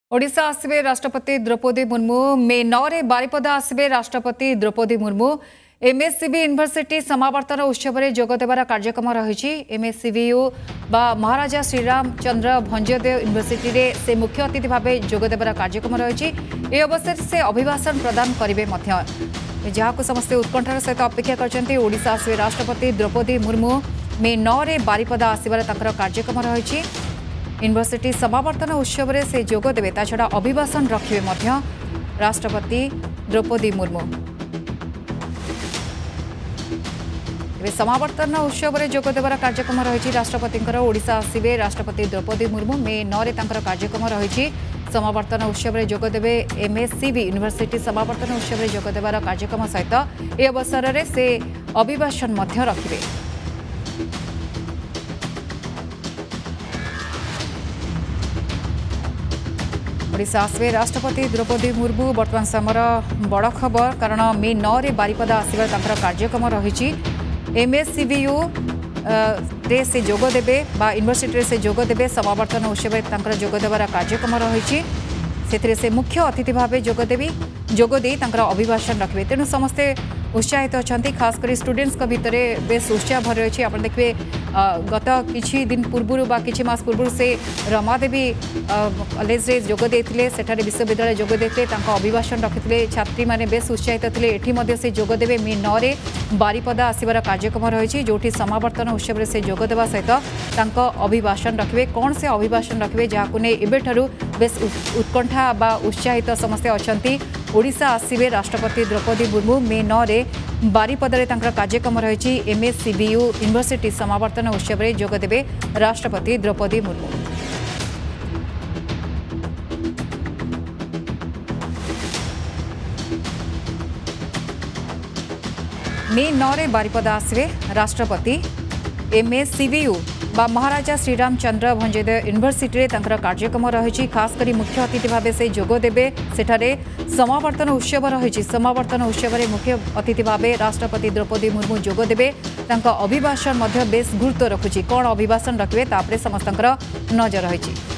ओडिशा आसबे राष्ट्रपति द्रौपदी मुर्मू मे 9 रे बारिपदा आसबे राष्ट्रपति द्रौपदी मुर्मू एमएससीबी यूनिवर्सिटी समावर्तन उत्सव में जोगदेवार कार्यक्रम रही। एमएससीबीयू बा महाराजा श्रीराम चंद्र भंजदेव यूनिवर्सिटी रे से मुख्य अतिथि भाव जोगदेवार कार्यक्रम रही। यह अवसर से अभिभाषण प्रदान करेंगे जहां समस्ते उत्कंठार सहित अपेक्षा करछन्ती। ओडिशा आसबे राष्ट्रपति द्रौपदी मुर्मू मे 9 रे बारिपदा आसबार तांकर कार्यक्रम रही। यूनिवर्सिटी समावर्तन उत्सव में से जोग देवे ता छड़ा अभिभाषण रखिए राष्ट्रपति द्रौपदी मुर्मू। समावर्तन उत्सव में जोग देवार कार्यक्रम रही। राष्ट्रपति ओडिशा आसबे राष्ट्रपति द्रौपदी मुर्मू मे 9 रे तांकर कार्यक्रम रही। समावर्तन उत्सव में जोग देवे एमएससीबी यूनिवर्सिटी समावर्तन उत्सव में जोग देवार कार्यक्रम सहित ए अवसर में से अभिभाषण रखिए। ओडिशा आसबे राष्ट्रपति द्रौपदी मुर्मू वर्तमान समय बड़ खबर कारण मे 9 रे बारिपदा आसबार तांकर कार्यक्रम रही। एमएससीबीयू रे से जोग देबे बा यूनिवर्सिटी से जोग देबे समावर्तन उत्सव में तांकर जोग देवार कार्यक्रम रही। से मुख्य अतिथि भाव जोगदे अभिभाषण रखिए। तेणु समस्ते उत्साहित अच्छा खासकर स्टूडेंट्स भितर बेस उत्साह भर रही। आप देखिए गत किछि दिन पूर्व बा किछि मास पूर्व से रमादेवी कॉलेज रे जोग देते सेठारे विश्वविद्यालय जोग देते अभिभाषण रखिते छात्री माने बेस उत्साहित थे। एठी से जोग देवे मे 9 रे बारिपदा आसबार कार्यक्रम रही जोठी समावर्तन उत्सव से जोग देवा सहित अभिभाषण रखिए। कौन से अभिभाषण रखिए जहां ने एबेठारु बेस उत्कंठा बा उत्साहित समस्ते अच्छा। ओडिशा आसबे राष्ट्रपति द्रौपदी मुर्मू मे 9 रे बारिपदा रे तांकर कार्यक्रम रही। एमएससीबीयू यूनिवर्सिटी समावर्तन उत्सव में जोग देवे राष्ट्रपति द्रौपदी मुर्मू। मे 9 रे बारिपदा आसबे राष्ट्रपति एमएससीबीयू बा महाराजा श्रीराम चंद्र भंजदेव यूनिवर्सिटी रे तांकर कार्यक्रम रही। खासकर मुख्य अतिथि भाव से जोग देवे सेठारे समावर्तन उत्सव रही। समावर्तन उत्सव में मुख्य अतिथि भाव राष्ट्रपति द्रौपदी मुर्मू जोग देवे। अभिभाषण बेस गुरुत्व रखुची। कौन अभिभाषण रखिए तापरे समस्त नजर रही।